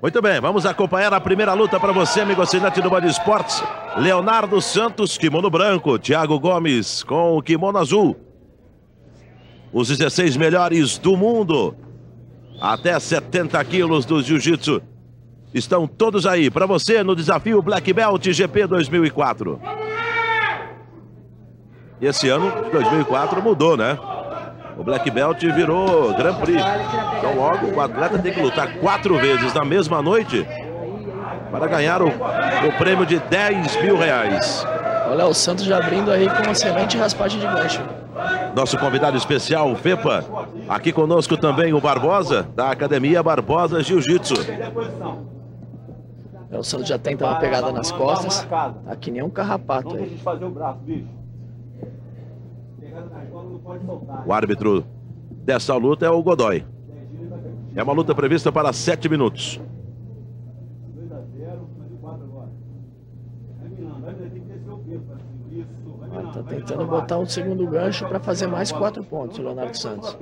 Muito bem, vamos acompanhar a primeira luta para você, amigo assinante do Band Esportes. Leonardo Santos, kimono branco. Thiago Gomes com o kimono azul. Os 16 melhores do mundo. Até 70 quilos do jiu-jitsu. Estão todos aí para você no desafio Black Belt GP 2004. E esse ano, 2004, mudou, né? O Black Belt virou Grand Prix. Então logo o atleta tem que lutar 4 vezes na mesma noite para ganhar o prêmio de 10 mil reais. Olha o Santos já abrindo aí com uma excelente raspagem de gancho. Nosso convidado especial, o Fepa. Aqui conosco também o Barbosa, da Academia Barbosa Jiu-Jitsu. O Santos já tenta uma pegada nas costas. Tá que nem um carrapato aí. O árbitro dessa luta é o Godoy. É uma luta prevista para 7 minutos. Tá tentando botar um segundo gancho para fazer mais 4 pontos, o Leonardo Santos.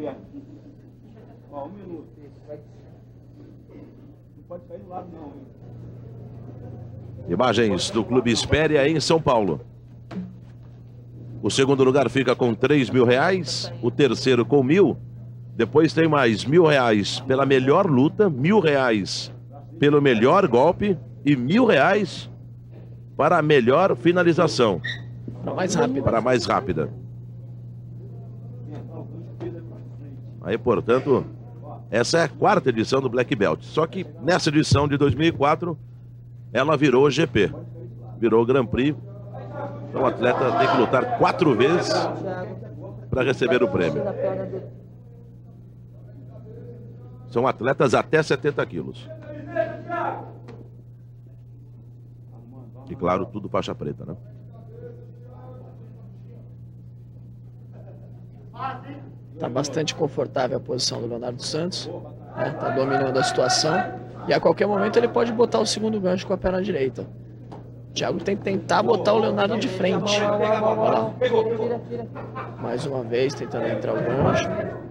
Imagens do Clube Espéria em São Paulo. O segundo lugar fica com 3 mil reais, o terceiro com 1.000. Depois tem mais 1.000 reais pela melhor luta, 1.000 reais pelo melhor golpe e 1.000 reais para a melhor finalização. Para mais rápida. Aí, portanto, essa é a 4ª edição do Black Belt. Só que nessa edição de 2004, ela virou GP. Virou Grand Prix. Então o atleta tem que lutar 4 vezes para receber o prêmio. São atletas até 70 quilos. E claro, tudo faixa preta, né? Tá bastante confortável a posição do Leonardo Santos, né? Tá dominando a situação. E a qualquer momento ele pode botar o segundo gancho com a perna direita. O Thiago tem que tentar botar o Leonardo de frente. Olha lá. Mais uma vez tentando entrar o gancho.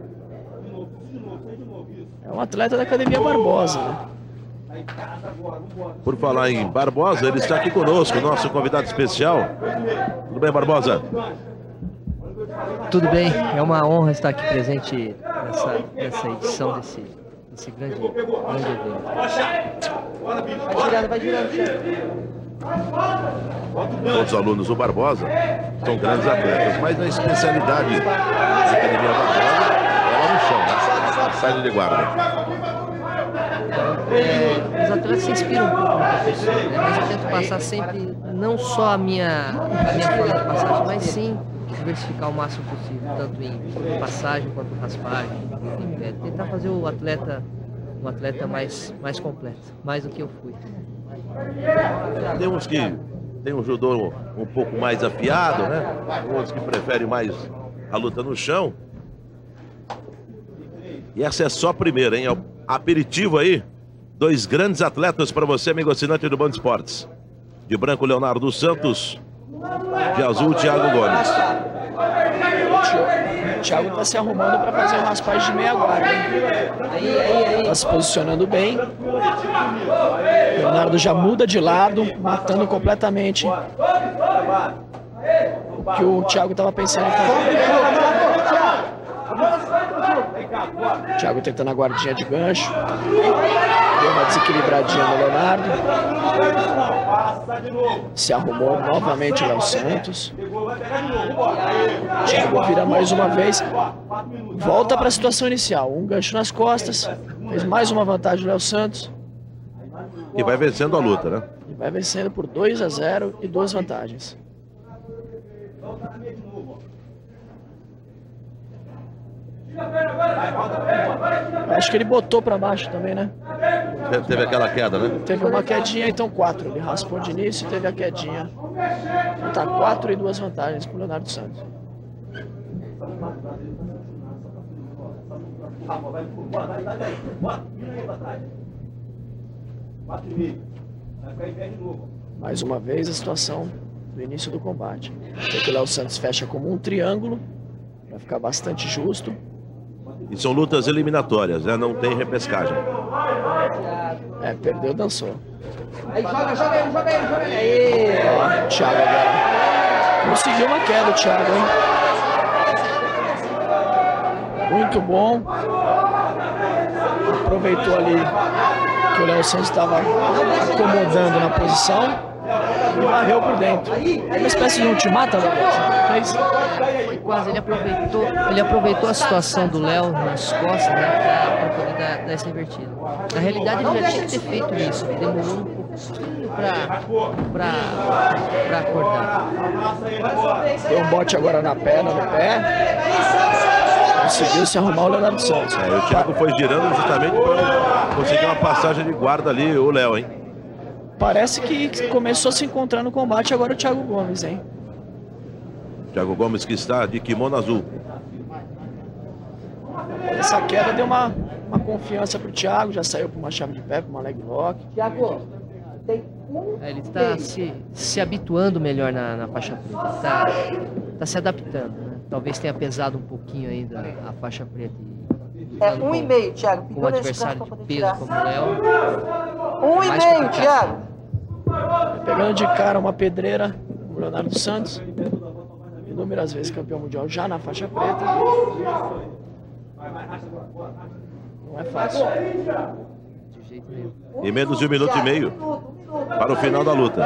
É um atleta da Academia Barbosa, né? Por falar em Barbosa, ele está aqui conosco, nosso convidado especial. Tudo bem, Barbosa? Tudo bem, é uma honra estar aqui presente nessa edição desse grande evento. Vai girando. Todos os alunos do Barbosa são grandes atletas, mas a especialidade da Academia Barbosa é lá no chão, né? Saída de guarda. Os atletas se inspiram um pouco no professor, né? Mas eu tento passar sempre, não só a minha forma de passagem, mas sim diversificar o máximo possível, tanto em passagem quanto raspagem. Enfim, tentar fazer o atleta mais completo, mais do que eu fui. Tem uns que tem um judô um pouco mais afiado, né? Outros que preferem mais a luta no chão. E essa é só a primeira, hein? É o aperitivo aí. 2 grandes atletas para você, amigo assinante do Band Esportes. De branco, Leonardo Santos. De azul, Thiago Gomes. O Thiago tá se arrumando para fazer uma raspagem de meia guarda. Tá se posicionando bem. O Leonardo já muda de lado, matando completamente o que o Thiago estava pensando em fazer. O Thiago tentando a guardinha de gancho. Deu uma desequilibradinha no Leonardo. Se arrumou novamente o Léo Santos. O Thiago vira mais uma vez. Volta para a situação inicial. Um gancho nas costas. Fez mais uma vantagem o Léo Santos. E vai vencendo a luta, né? E vai vencendo por 2-0 e 2 vantagens. Acho que ele botou para baixo também, né? Teve aquela queda, né? Teve uma quedinha, então 4. Ele raspou de início e teve a quedinha. Então tá 4 e 2 vantagens pro Leonardo Santos. Mais uma vez a situação do início do combate. O Léo Santos fecha como um triângulo, para ficar bastante justo. E são lutas eliminatórias, né? Não tem repescagem. Perdeu, dançou. Aí joga ele. Ó, o Thiago agora. Conseguiu uma queda, o Thiago, hein? Muito bom. Aproveitou ali que o Léo Santos estava acomodando na posição e varreu por dentro. É uma espécie de ultimata, né? Foi quase, ele aproveitou a situação do Léo nas costas, né, para poder dar essa invertida. Na realidade ele já tinha que ter feito isso, ele demorou um pouquinho para acordar. Deu um bote agora na perna, no pé. Conseguiu se arrumar o Leonardo Santos. O Thiago foi girando justamente para conseguir uma passagem de guarda ali, o Léo, hein? Parece que começou a se encontrar no combate agora o Thiago Gomes, hein? Thiago Gomes que está de kimono azul. Essa queda deu uma confiança pro Thiago, já saiu para uma chave de pé, para uma leg lock. Thiago, tem ele está se habituando melhor na faixa preta, está se adaptando, né? Talvez tenha pesado um pouquinho ainda a faixa preta. 1,5, Thiago. Com um adversário de peso como o Léo. 1,5, Thiago. Pegando de cara uma pedreira, o Leonardo Santos. Inúmeras vezes campeão mundial já na faixa preta. Não é fácil. De jeito nenhum. E menos de 1 minuto e meio para o final da luta.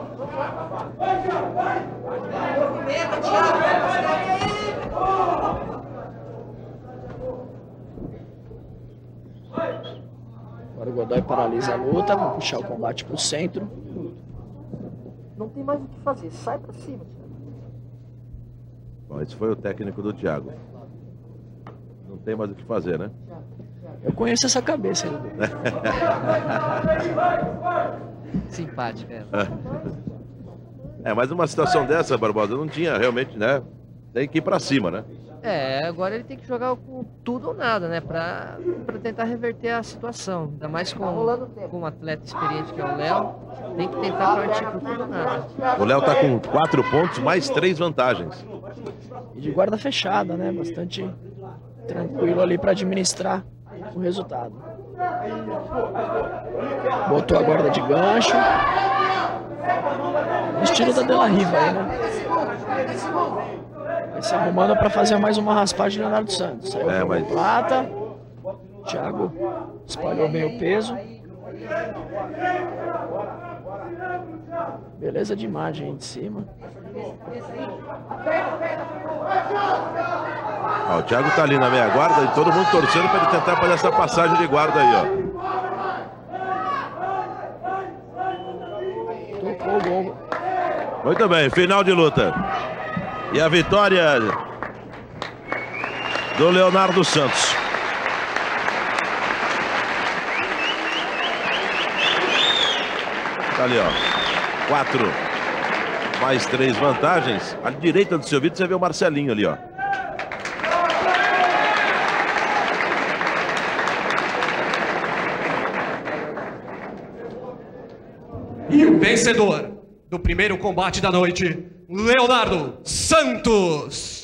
Agora o Godoy paralisa a luta, vai puxar o combate pro centro. Não tem mais o que fazer, sai pra cima. Bom, esse foi o técnico do Thiago. Não tem mais o que fazer, né? Eu conheço essa cabeça aí. Simpática. Mas numa situação dessa, Barbosa, não tinha realmente, né? Tem que ir pra cima, né? Agora ele tem que jogar com tudo ou nada, né? Pra tentar reverter a situação. Ainda mais com um atleta experiente que é o Léo. Tem que tentar partir pro tudo ou nada. O Léo tá com 4 pontos, mais 3 vantagens. E de guarda fechada, né? Bastante tranquilo ali para administrar o resultado. Botou a guarda de gancho. Estilo da De La Riva aí, né? Vai se arrumando para fazer mais uma raspagem de Leonardo Santos. Saiu com plata. Thiago espalhou bem o peso. Beleza de imagem aí de cima. O Thiago tá ali na meia guarda e todo mundo torcendo para ele tentar fazer essa passagem de guarda aí, ó. Tocou o gol. Muito bem, final de luta. E a vitória do Leonardo Santos. Tá ali, ó. 4 mais 3 vantagens. À direita do seu vídeo você vê o Marcelinho ali, ó. E o vencedor do primeiro combate da noite, Leonardo Santos.